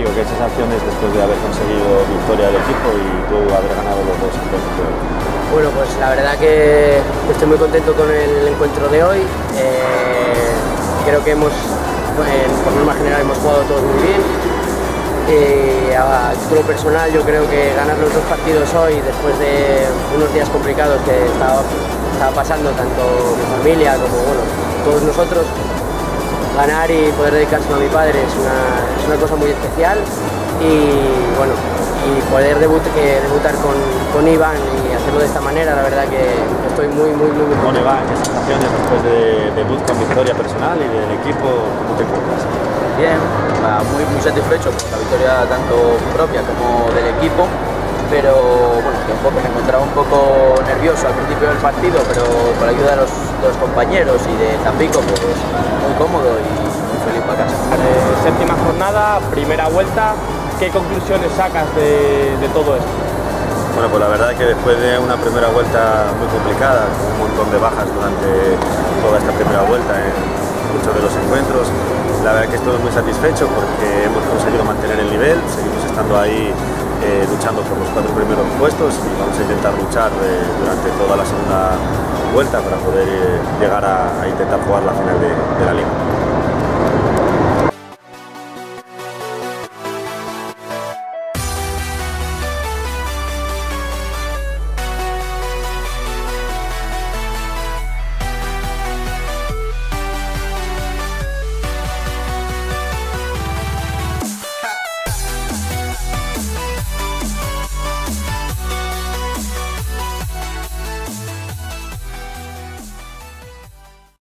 contigo, qué sensaciones después de haber conseguido victoria del equipo y tú haber ganado los dos encuentros de hoy. Bueno, pues la verdad que estoy muy contento con el encuentro de hoy. Creo que por norma general hemos jugado todos muy bien. A título personal, yo creo que ganar los dos partidos hoy, después de unos días complicados que estaba pasando tanto mi familia como todos nosotros, ganar y poder dedicárselo a mi padre es una cosa muy especial. Y poder debutar con Iván y hacerlo de esta manera, la verdad que estoy muy contento. Bueno, Iván, ¿qué sensaciones después de debut con victoria personal y del equipo? ¿Cómo te encuentras? Bien, muy satisfecho por la victoria tanto propia como del equipo, pero bueno, que me encontraba un poco nervioso al principio del partido, pero con la ayuda de los compañeros y de Tampico, pues muy cómodo y muy feliz para casa. Séptima jornada, primera vuelta. ¿Qué conclusiones sacas de todo esto? Bueno, pues la verdad es que después de una primera vuelta muy complicada, con un montón de bajas durante toda esta primera vuelta en muchos de los encuentros, la verdad es que estoy muy satisfecho porque hemos conseguido mantener el nivel, seguimos estando ahí luchando por los 4 primeros puestos y vamos a intentar luchar durante toda la segunda vuelta para poder llegar a intentar jugar la final de la Liga.